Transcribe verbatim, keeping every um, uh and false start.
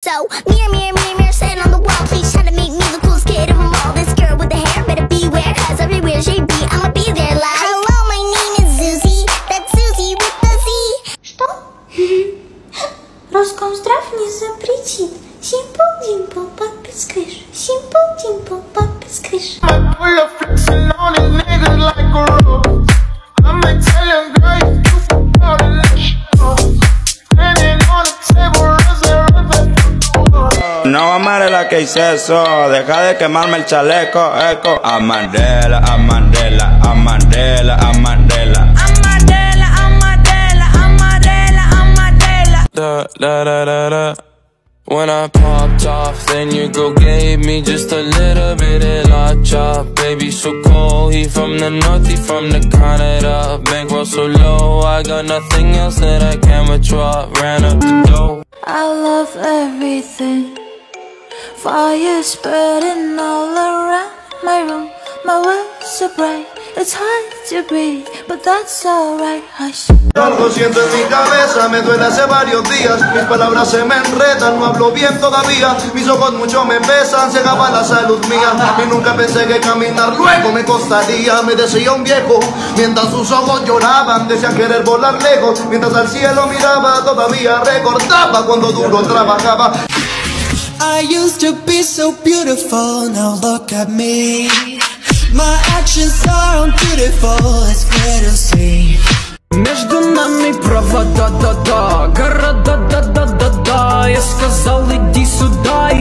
So, mirror, mirror, mirror, mirror, stand on the wall, please try to make me the coolest kid of them all. This girl with the hair better beware, cause everywhere she be, I'ma be there like hello, my name is Susie, that's Susie with the Z. Что? Роскомздрав не запретит. Simple Dimple, папец крыш. Simple Dimple, папец крыш. No amaré la que hice eso, deja de quemarme el chaleco, eco. A Mandela, a Mandela, a Mandela, a Mandela. Amarela, amarela, amarela, amarela. Da da da da da. When I popped off, then your girl gave me just a little bit of la chop. Baby so cold, he from the north, he from the Canada. Bankroll so low, I got nothing else that I can withdraw. Ran up the dough. I love everything. Fire spreading all around my room. My world so bright, it's hard to breathe, but that's alright. Hush. Algo siento en mi cabeza, me duele hace varios días. Mis palabras se me enredan, no hablo bien todavía. Mis ojos mucho me pesan, se acaba la salud mía. Y nunca pensé que caminar luego me costaría. Me decía un viejo, mientras sus ojos lloraban. Decían querer volar lejos, mientras al cielo miraba. Todavía recordaba cuando duro trabajaba. I used to be so beautiful, now look at me. My actions are unbeautiful, it's clear to see. Между нами провода, да-да, города, да-да-да-да. Я сказал, иди сюда.